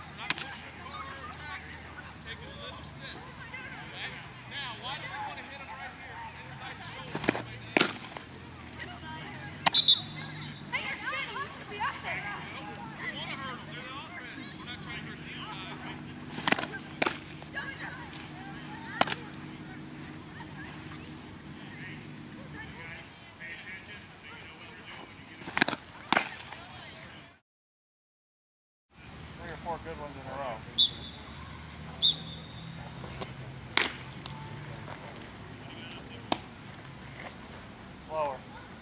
Four good ones in a row. Slower.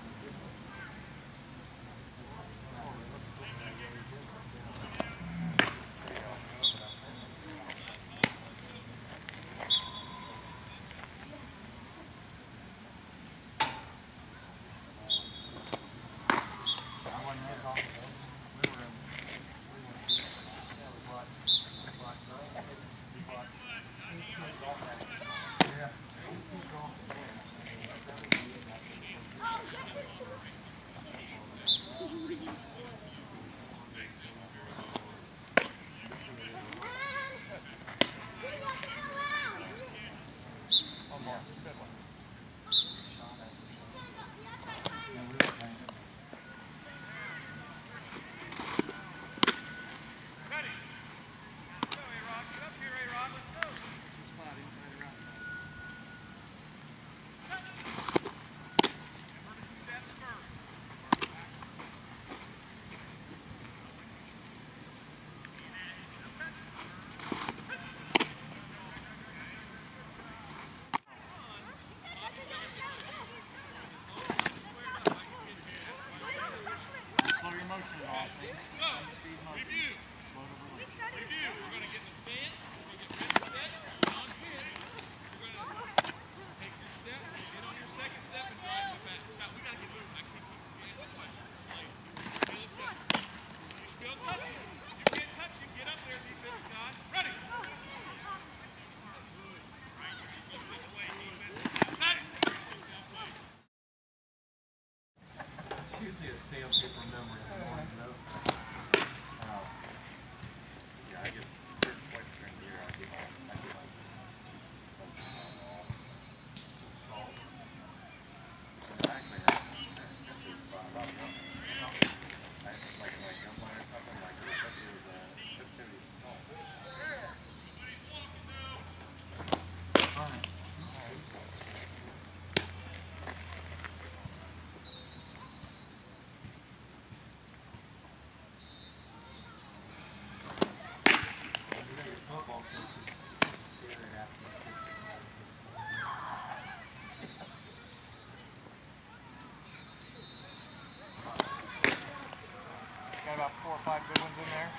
Usually a sandpaper memory in the morning, though. Yeah, I get certain points during the year. I get salt. Actually, like my gum line or something, like it was sensitivity to salt. All right. Got about 4 or 5 good ones in there.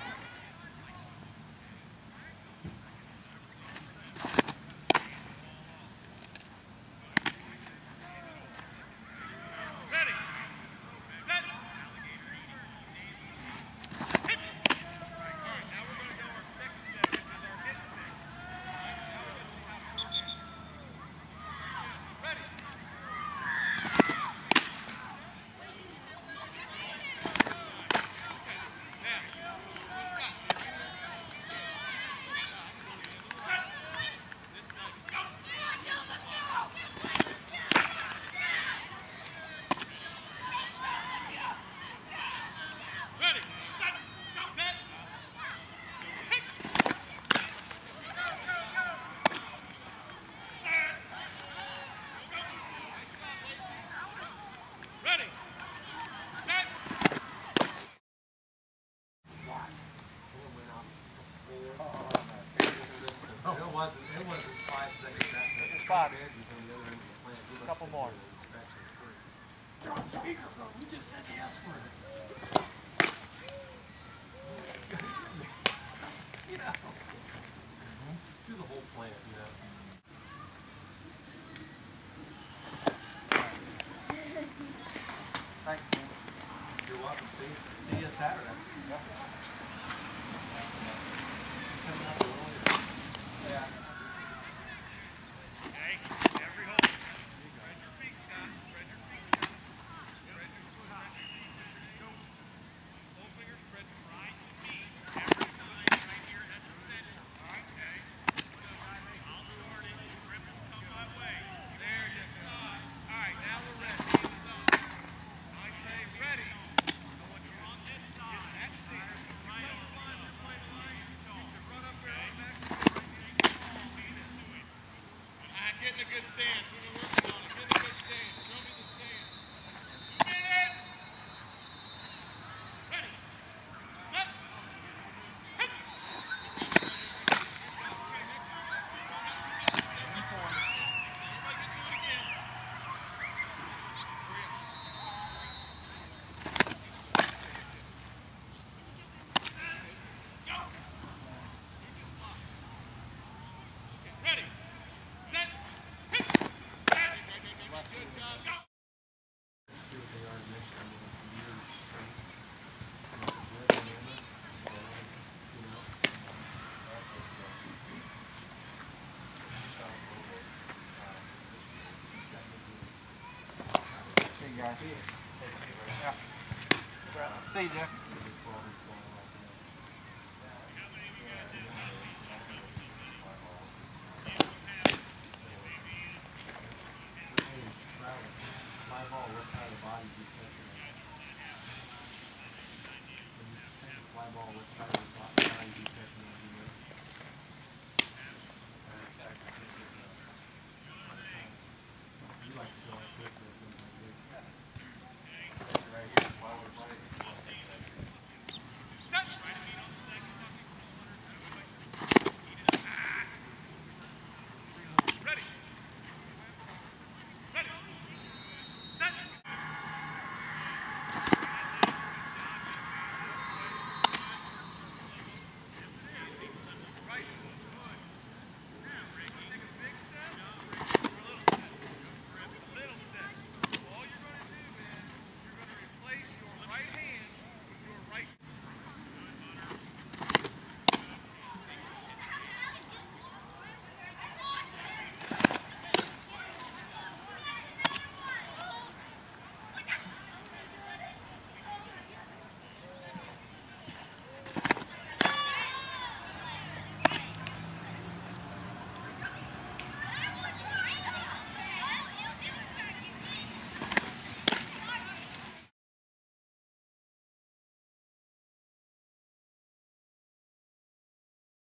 It wasn't 5 seconds after. Just 5. A couple more. You're on speakerphone. We just said the S word. You know. Do the whole plant, you know. Thank you. You're welcome. See you Saturday. Yep. Yeah. Okay, every hole. Spread your feet, Scott. Spread your feet. Spread your foot. Spread your feet. Go. Whole finger spread right feet. Every time right here. Yeah. See you, Jeff.